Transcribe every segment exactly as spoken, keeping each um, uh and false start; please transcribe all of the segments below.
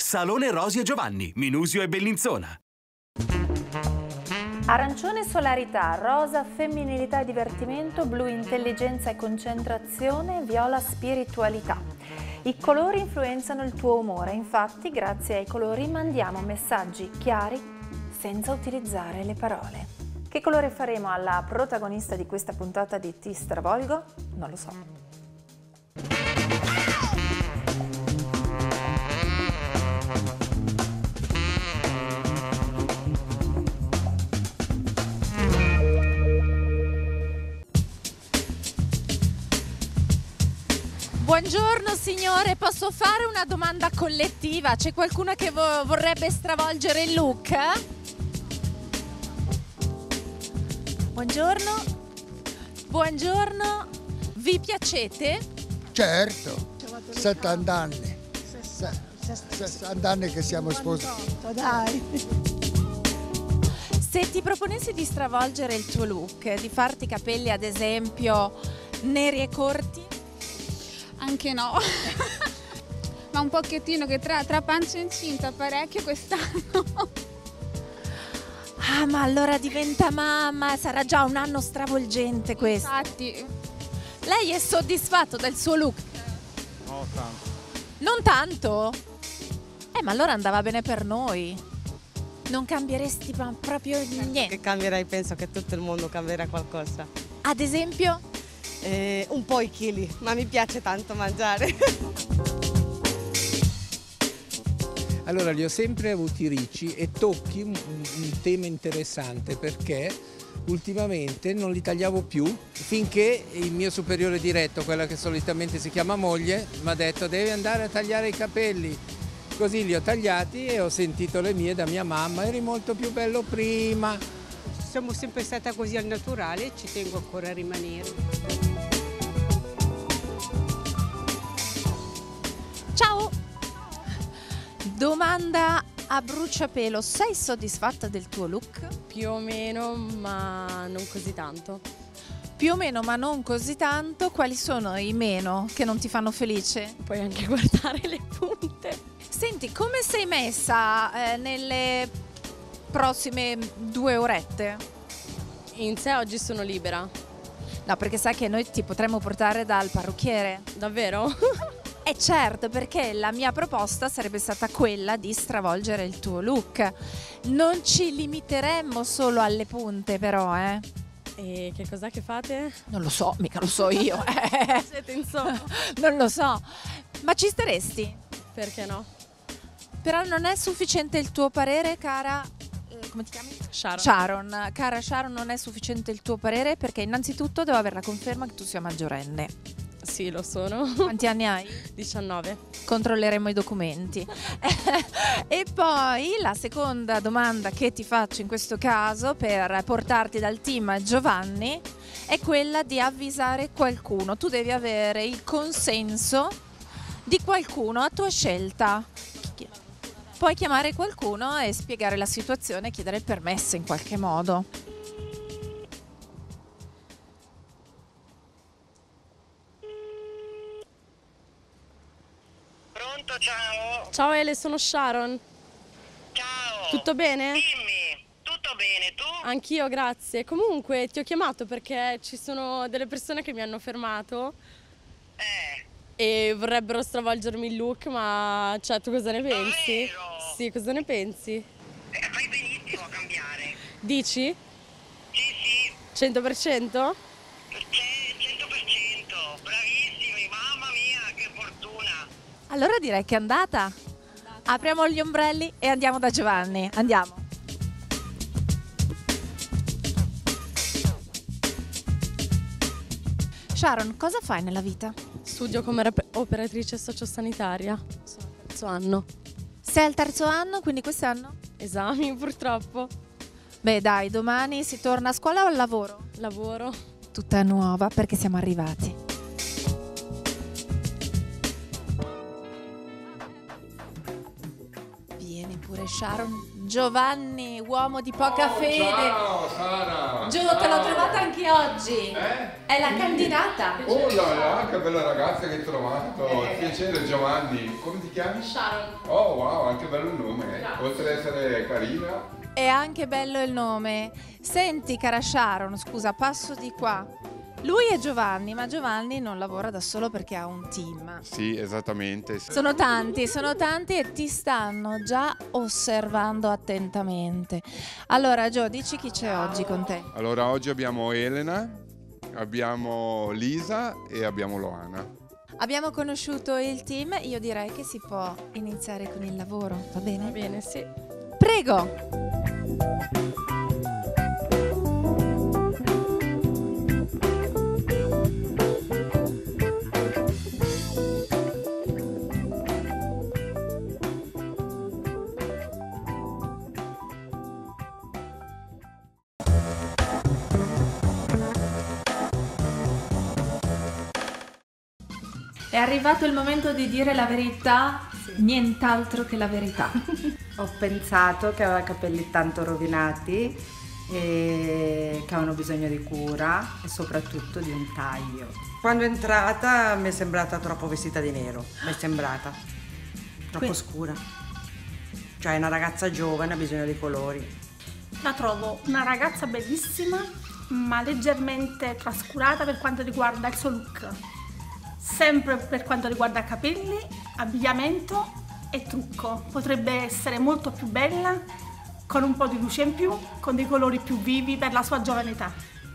Salone Rosi e Giovanni, Minusio e Bellinzona. Arancione solarità, rosa femminilità e divertimento, blu intelligenza e concentrazione, viola spiritualità. I colori influenzano il tuo umore, infatti grazie ai colori mandiamo messaggi chiari senza utilizzare le parole. Che colore faremo alla protagonista di questa puntata di Ti stravolgo? Non lo so. Buongiorno signore, posso fare una domanda collettiva? C'è qualcuno che vo- vorrebbe stravolgere il look? Buongiorno. Buongiorno. Vi piacete? Certo, settanta anni. sessanta anni che siamo sposi. Dai. Se ti proponessi di stravolgere il tuo look, di farti i capelli ad esempio neri e corti? Anche no, ma un pochettino che tra, tra pancia e incinta parecchio quest'anno. Ah, ma allora diventa mamma, sarà già un anno stravolgente questo. Infatti. Lei è soddisfatto del suo look? No, tanto. Non tanto? Eh, ma allora andava bene per noi. Non cambieresti ma proprio niente? Che cambierai, penso che tutto il mondo cambierà qualcosa. Ad esempio? Eh, un po' i chili, ma mi piace tanto mangiare. Allora, li ho sempre avuti ricci e tocchi un, un tema interessante perché ultimamente non li tagliavo più finché il mio superiore diretto, quella che solitamente si chiama moglie, mi ha detto devi andare a tagliare i capelli. Così li ho tagliati e ho sentito le mie da mia mamma, eri molto più bello prima. Siamo sempre stata così al naturale e ci tengo ancora a rimanere. Ciao! Domanda a bruciapelo, sei soddisfatta del tuo look? Più o meno, ma non così tanto. Più o meno, ma non così tanto. Quali sono i meno che non ti fanno felice? Puoi anche guardare le punte. Senti, come sei messa eh, nelle prossime due orette? In sé oggi sono libera. No, perché sai che noi ti potremmo portare dal parrucchiere. Davvero? Eh certo, perché la mia proposta sarebbe stata quella di stravolgere il tuo look. Non ci limiteremmo solo alle punte però, eh. E che cos'è che fate? Non lo so, mica lo so io. Siete insomma. Non lo so. Ma ci staresti? Perché no? Però non è sufficiente il tuo parere, cara... come ti chiami? Sharon. Sharon. Cara Sharon, non è sufficiente il tuo parere perché innanzitutto devo avere la conferma che tu sia maggiorenne. Sì, lo sono. Quanti anni hai? diciannove. Controlleremo i documenti. E poi la seconda domanda che ti faccio in questo caso per portarti dal team Giovanni è quella di avvisare qualcuno. Tu devi avere il consenso di qualcuno a tua scelta. Puoi chiamare qualcuno e spiegare la situazione e chiedere il permesso in qualche modo. Pronto, ciao. Ciao Ele, sono Sharon. Ciao. Tutto bene? Dimmi, tutto bene, tu? Anch'io, grazie. Comunque ti ho chiamato perché ci sono delle persone che mi hanno fermato. Eh. E vorrebbero stravolgermi il look, ma cioè tu cosa ne pensi? Davvero? Sì, cosa ne pensi? Eh, fai benissimo a cambiare. Dici? Sì, sì. cento per cento? C'è cento per cento. Bravissimi, mamma mia, che fortuna. Allora direi che è andata. Apriamo gli ombrelli e andiamo da Giovanni. Andiamo. Sharon, cosa fai nella vita? Studio come rap- operatrice sociosanitaria. Sono al terzo anno. Sei al terzo anno, quindi quest'anno? Esami, purtroppo. Beh dai, domani si torna a scuola o al lavoro? Lavoro. Tutta nuova perché siamo arrivati. Vieni pure Sharon. Giovanni, uomo di poca oh, fede. Ciao Sara. Gio, te l'ho trovata anche oggi. Eh? È la candidata. Oh là là, che bella ragazza che hai trovato. Eh. Piacere Giovanni. Come ti chiami? Sharon. Oh wow, anche bello il nome, eh? Oltre ad essere carina. È anche bello il nome. Senti, cara Sharon, scusa, passo di qua. Lui è Giovanni, ma Giovanni non lavora da solo perché ha un team. Sì, esattamente. Sono tanti, sono tanti e ti stanno già osservando attentamente. Allora, Gio, dici chi c'è oggi con te? Allora, oggi abbiamo Elena, abbiamo Lisa e abbiamo Loana. Abbiamo conosciuto il team, io direi che si può iniziare con il lavoro, va bene? Va bene, sì. Prego! È arrivato il momento di dire la verità, sì. Nient'altro che la verità. Ho pensato che aveva i capelli tanto rovinati e che avevano bisogno di cura e soprattutto di un taglio. Quando è entrata mi è sembrata troppo vestita di nero, mi è sembrata troppo Quindi. scura. Cioè è una ragazza giovane, ha bisogno di colori. La trovo una ragazza bellissima, ma leggermente trascurata per quanto riguarda il suo look. Sempre per quanto riguarda capelli, abbigliamento e trucco. Potrebbe essere molto più bella, con un po' di luce in più, con dei colori più vivi per la sua giovane età.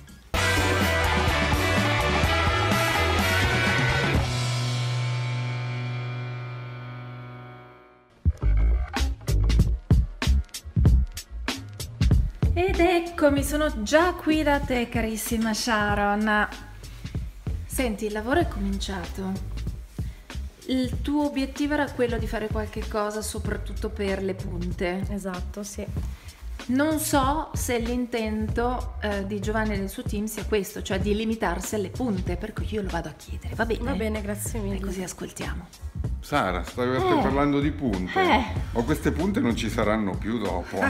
Ed eccomi, sono già qui da te, carissima Sharon. Senti, il lavoro è cominciato. Il tuo obiettivo era quello di fare qualche cosa soprattutto per le punte. Esatto, sì. Non so se l'intento eh, di Giovanni e del suo team sia questo, cioè di limitarsi alle punte, per cui io lo vado a chiedere, va bene? Va bene, grazie mille. E così ascoltiamo. Sara, stai Eh. parlando di punte? Eh. O queste punte non ci saranno più dopo?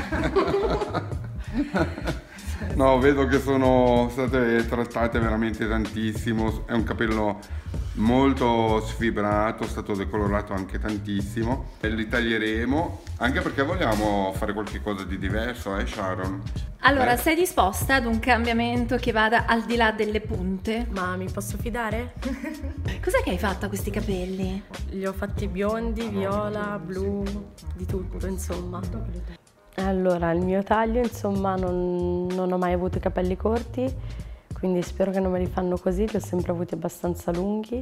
No, vedo che sono state trattate veramente tantissimo, è un capello molto sfibrato, è stato decolorato anche tantissimo e li taglieremo anche perché vogliamo fare qualche cosa di diverso, eh Sharon? Allora, Eh? sei disposta ad un cambiamento che vada al di là delle punte? Ma mi posso fidare? Cos'è che hai fatto a questi capelli? Li ho fatti biondi, viola, blu, di tutto, insomma. Allora, il mio taglio, insomma, non, non ho mai avuto i capelli corti, quindi spero che non me li fanno così, li ho sempre avuti abbastanza lunghi.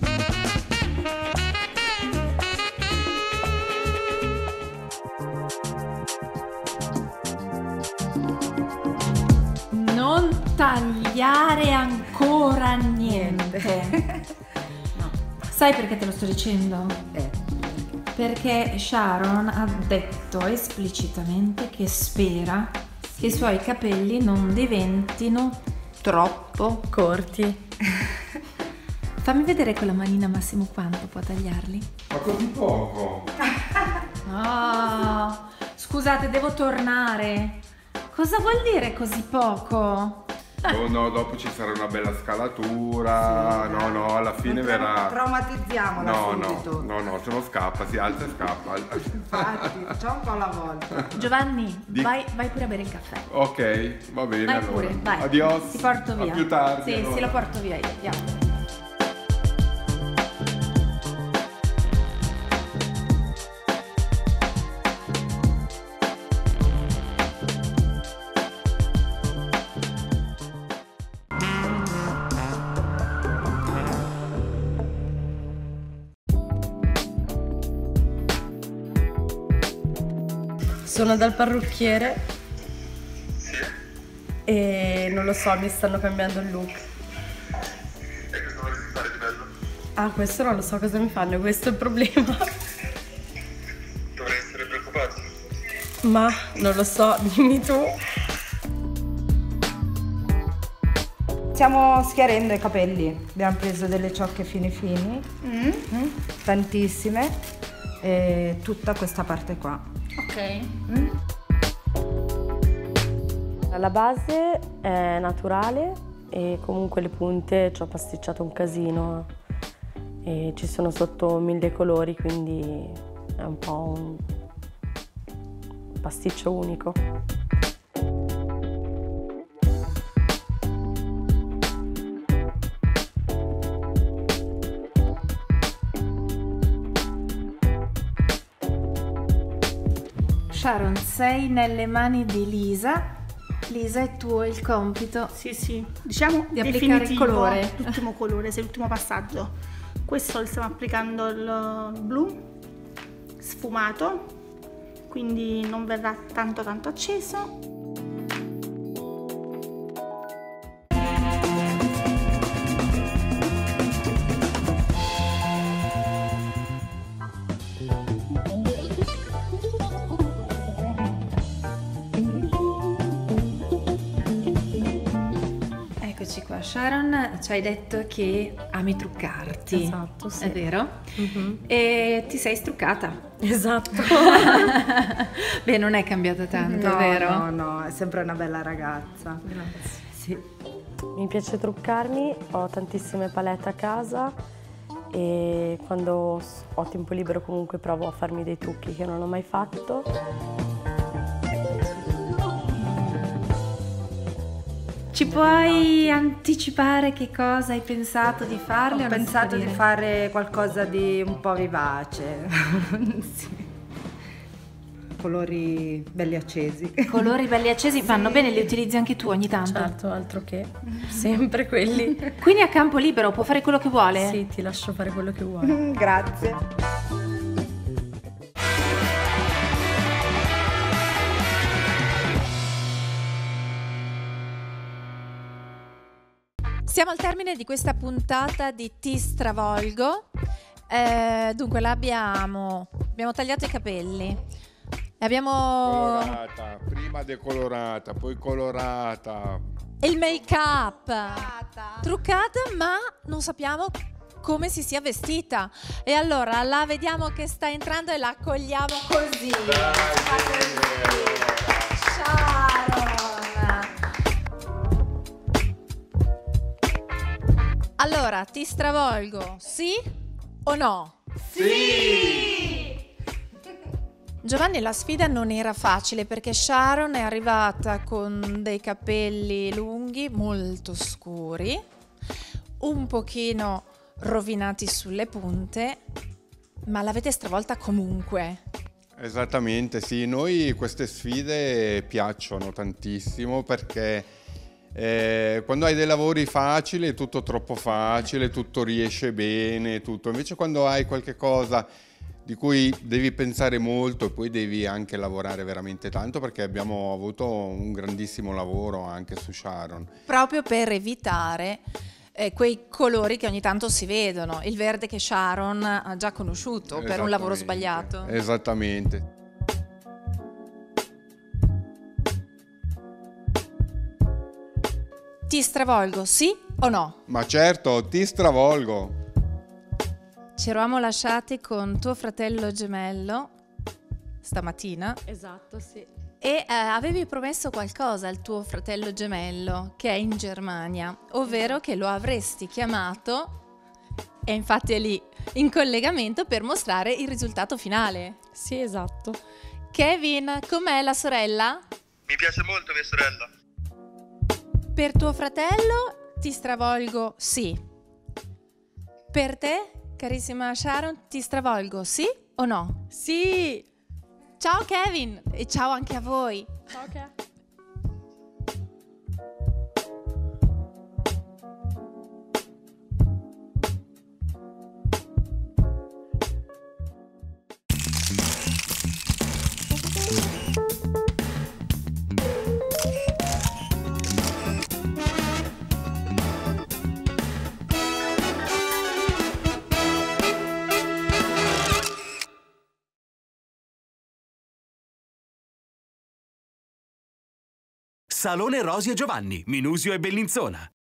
Non tagliare ancora niente. No. Sai perché te lo sto dicendo? Eh. Perché Sharon ha detto esplicitamente che spera sì. che i suoi capelli non diventino troppo corti. Fammi vedere con la manina Massimo quanto può tagliarli. Ma così poco? Oh, scusate, devo tornare. Cosa vuol dire così poco? Oh no, dopo ci sarà una bella scalatura, sì, no no, alla fine non verrà... Traumatizziamola no, subito. No, no, no, se no scappa, si alza e scappa. Infatti, facciamo un po' alla volta. Giovanni, Di... vai, vai pure a bere il caffè. Ok, va bene Vai allora. pure, vai. Adios. Ti porto via. A più tardi. Sì, allora. sì, lo porto via io, andiamo. Sono dal parrucchiere e non lo so, mi stanno cambiando il look. E cosa vorresti fare di bello? Ah, questo non lo so cosa mi fanno, questo è il problema. Dovrei essere preoccupato. Ma non lo so, dimmi tu. Stiamo schiarendo i capelli, abbiamo preso delle ciocche fini fini, mm. Mm, tantissime, e tutta questa parte qua. Ok. Mm. La base è naturale e comunque le punte ci ho pasticciato un casino e ci sono sotto mille colori, quindi è un po' un, pasticcio unico. Sharon, sei nelle mani di Lisa. Lisa, è tuo il compito. Sì, sì, diciamo di applicare il colore. L'ultimo colore, sì, l'ultimo passaggio. Questo lo stiamo applicando il blu sfumato, quindi non verrà tanto tanto acceso. Qua Sharon, ci hai detto che ami truccarti. Esatto, sì. È vero? Mm-hmm. E ti sei struccata. Esatto. Beh, non è cambiata tanto, no, è vero? No, no, è sempre una bella ragazza. Grazie. Sì. Mi piace truccarmi, ho tantissime palette a casa e quando ho tempo libero comunque provo a farmi dei trucchi che non ho mai fatto. Ci puoi anticipare che cosa hai pensato di farle? Ho pensato di fare qualcosa di un po' vivace. Sì. Colori belli accesi. Colori belli accesi vanno bene, li utilizzi anche tu ogni tanto? Certo, altro che. Sempre quelli. Quindi a campo libero può fare quello che vuole? Sì, ti lascio fare quello che vuoi. Grazie. Siamo al termine di questa puntata di Ti stravolgo. Eh, dunque l'abbiamo abbiamo tagliato i capelli e abbiamo Colorata, prima decolorata, poi colorata. il make up truccata, ma non sappiamo come si sia vestita. E allora la vediamo che sta entrando e la accogliamo così. Sharon. Allora, ti stravolgo, sì o no? Sì! Giovanni, la sfida non era facile perché Sharon è arrivata con dei capelli lunghi, molto scuri, un pochino rovinati sulle punte, ma l'avete stravolta comunque. Esattamente, sì, noi queste sfide piacciono tantissimo perché Eh, quando hai dei lavori facili è tutto troppo facile, tutto riesce bene, tutto. Invece quando hai qualche cosa di cui devi pensare molto e poi devi anche lavorare veramente tanto, perché abbiamo avuto un grandissimo lavoro anche su Sharon. Proprio per evitare eh, quei colori che ogni tanto si vedono, il verde che Sharon ha già conosciuto per un lavoro sbagliato. Esattamente. Ti stravolgo, sì o no? Ma certo, ti stravolgo. Ci eravamo lasciati con tuo fratello gemello stamattina. Esatto, sì. E eh, avevi promesso qualcosa al tuo fratello gemello che è in Germania, ovvero che lo avresti chiamato, e infatti è lì in collegamento per mostrare il risultato finale. Sì, esatto. Kevin, com'è la sorella? Mi piace molto mia sorella. Per tuo fratello ti stravolgo sì. Per te, carissima Sharon, ti stravolgo sì o no? Sì! Ciao Kevin e ciao anche a voi. Ciao Kevin. Salone Rosi e Giovanni, Minusio e Bellinzona.